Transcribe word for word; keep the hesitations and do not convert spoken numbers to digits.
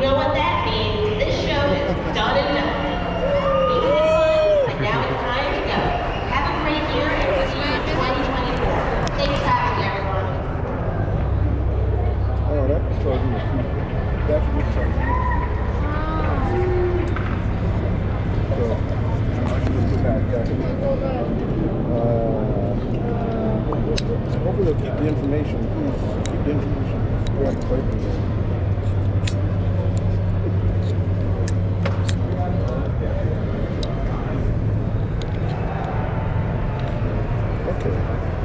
know what that means. This show is done and done. Making it fun, but now it's time to go. Have a great year and we'll see you in twenty twenty-four. Safe travels, everyone. Oh, that charges me a fee. That's what charges me a fee. So, I should just put that back. Uh, hopefully they'll keep the information. Please keep the information. We have to play for this. Okay.